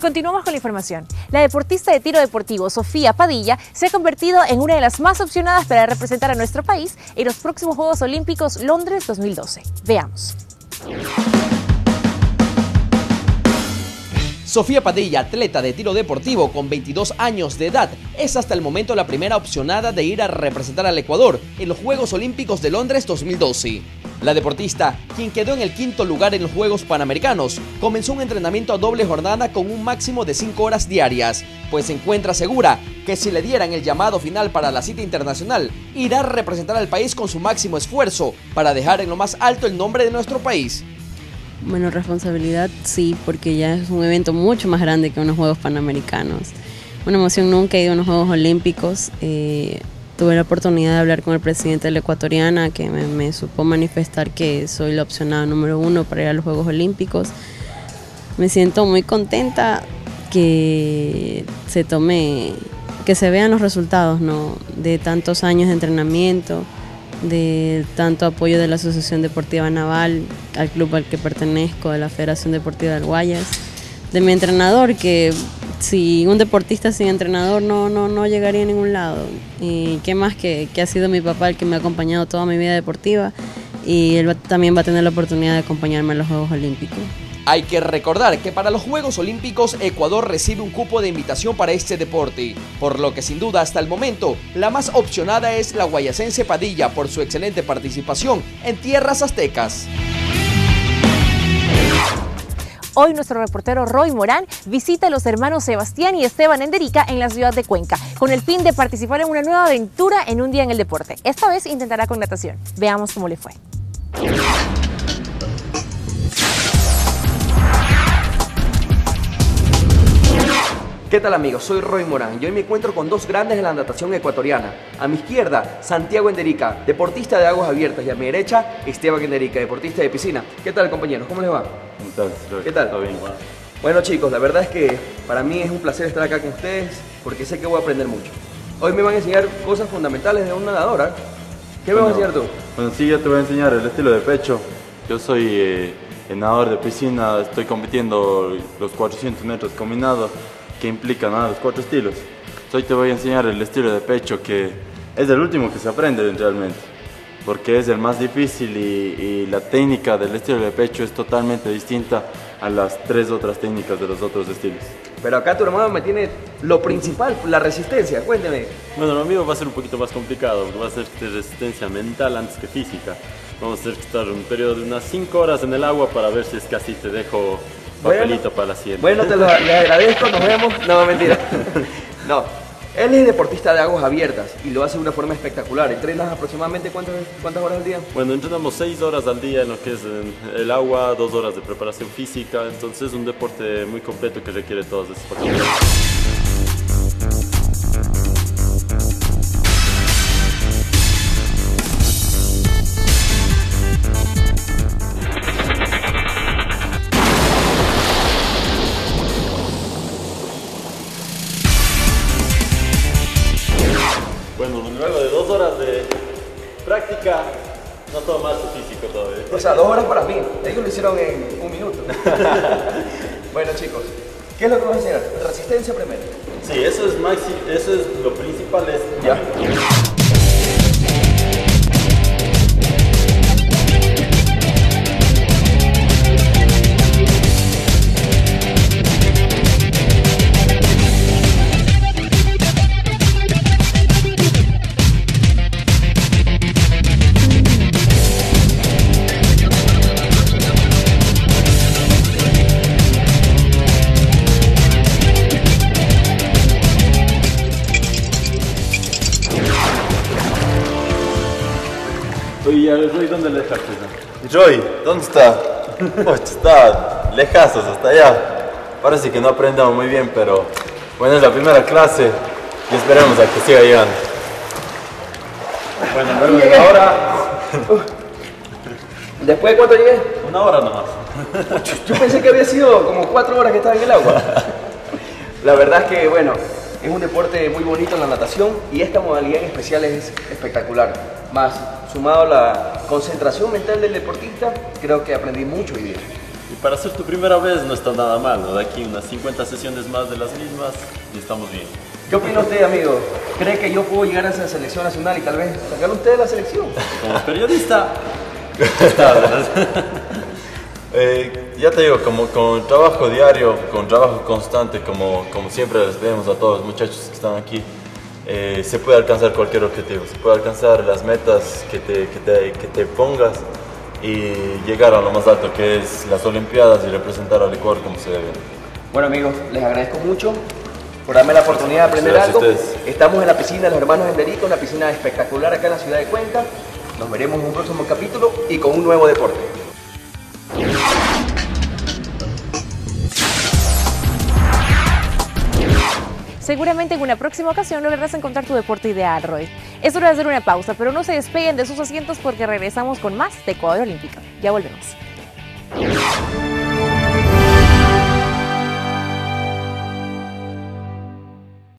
Continuamos con la información. La deportista de tiro deportivo Sofía Padilla se ha convertido en una de las más opcionadas para representar a nuestro país en los próximos Juegos Olímpicos Londres 2012. Veamos. Sofía Padilla, atleta de tiro deportivo con 22 años de edad, es hasta el momento la primera opcionada de ir a representar al Ecuador en los Juegos Olímpicos de Londres 2012. La deportista, quien quedó en el quinto lugar en los Juegos Panamericanos, comenzó un entrenamiento a doble jornada con un máximo de 5 horas diarias, pues se encuentra segura que si le dieran el llamado final para la cita internacional, irá a representar al país con su máximo esfuerzo para dejar en lo más alto el nombre de nuestro país. Bueno, responsabilidad sí, porque ya es un evento mucho más grande que unos Juegos Panamericanos. Una emoción, nunca he ido a unos Juegos Olímpicos. Tuve la oportunidad de hablar con el presidente de la Ecuatoriana, que me supo manifestar que soy la opcionada número 1 para ir a los Juegos Olímpicos. Me siento muy contenta que se vean los resultados, ¿no?, de tantos años de entrenamiento, de tanto apoyo de la Asociación Deportiva Naval, al club al que pertenezco, de la Federación Deportiva del Guayas, de mi entrenador, que si un deportista sin entrenador no llegaría a ningún lado. Y qué más que ha sido mi papá el que me ha acompañado toda mi vida deportiva, y él también va a tener la oportunidad de acompañarme a los Juegos Olímpicos. Hay que recordar que para los Juegos Olímpicos Ecuador recibe un cupo de invitación para este deporte, por lo que sin duda hasta el momento la más opcionada es la guayasense Padilla por su excelente participación en tierras aztecas. Hoy nuestro reportero Roy Morán visita a los hermanos Sebastián y Esteban Enderica en la ciudad de Cuenca, con el fin de participar en una nueva aventura en un día en el deporte. Esta vez intentará con natación. Veamos cómo le fue. ¿Qué tal amigos? Soy Roy Morán y hoy me encuentro con dos grandes de la natación ecuatoriana. A mi izquierda, Santiago Enderica, deportista de aguas abiertas, y a mi derecha, Esteban Enderica, deportista de piscina. ¿Qué tal, compañeros? ¿Cómo les va? ¿Qué tal? Todo bien. Bueno chicos, la verdad es que para mí es un placer estar acá con ustedes porque sé que voy a aprender mucho. Hoy me van a enseñar cosas fundamentales de un nadador, ¿eh? ¿Qué me vas a enseñar tú? Bueno, sí, yo te voy a enseñar el estilo de pecho. Yo soy el nadador de piscina, estoy compitiendo los 400 metros combinados, que implican los 4 estilos. Hoy te voy a enseñar el estilo de pecho, que es el último que se aprende realmente, porque es el más difícil y la técnica del estilo de pecho es totalmente distinta a las 3 otras técnicas de los otros estilos. Pero acá tu hermano me tiene lo principal, la resistencia, cuénteme. Bueno, lo mío va a ser un poquito más complicado, porque va a ser resistencia mental antes que física. Vamos a tener que estar un periodo de unas 5 horas en el agua para ver si es que así te dejo papelito para la siguiente. Bueno, le agradezco, nos vemos. No, mentira. No, él es deportista de aguas abiertas y lo hace de una forma espectacular. ¿Entrenas aproximadamente cuántas horas al día? Bueno, entrenamos 6 horas al día en lo que es el agua, 2 horas de preparación física, entonces es un deporte muy completo que requiere todas esas factores. Bueno, luego de 2 horas de práctica, no todo más tu físico todavía. O sea, 2 horas para mí. Ellos lo hicieron en 1 minuto. Bueno, chicos, ¿qué es lo que vamos a enseñar? Resistencia primero. Sí, eso es lo principal. Ya. Oye, Roy, ¿dónde le dejaste? Roy, ¿dónde está? Pues está lejazos hasta allá. Parece que no aprendamos muy bien, pero bueno, es la primera clase y esperemos a que siga llegando. Bueno, luego de 1 hora. ¿Después de cuánto llegué? 1 hora nomás. Yo pensé que había sido como 4 horas que estaba en el agua. La verdad es que, bueno, es un deporte muy bonito en la natación y esta modalidad en especial es espectacular. Más sumado a la concentración mental del deportista, creo que aprendí mucho hoy día. Y para hacer tu primera vez no está nada mal, ¿no? De aquí unas 50 sesiones más de las mismas y estamos bien. ¿Qué opina usted, amigo? ¿Cree que yo puedo llegar a esa selección nacional y tal vez sacar usted de la selección? Como periodista, está, ¿verdad? Ya te digo, como con trabajo diario, con trabajo constante, como siempre les pedimos a todos los muchachos que están aquí, se puede alcanzar cualquier objetivo, se puede alcanzar las metas que te pongas y llegar a lo más alto, que es las Olimpiadas, y representar al Ecuador como se debe. Bueno, amigos, les agradezco mucho por darme la oportunidad de aprender Gracias algo. a ustedes. Estamos en la piscina de los hermanos Enderica, una piscina espectacular acá en la ciudad de Cuenca. Nos veremos en un próximo capítulo y con un nuevo deporte. Seguramente en una próxima ocasión lograrás encontrar tu deporte ideal, Roy. Es hora de hacer una pausa, pero no se despeguen de sus asientos porque regresamos con más de Ecuador Olímpico. Ya volvemos.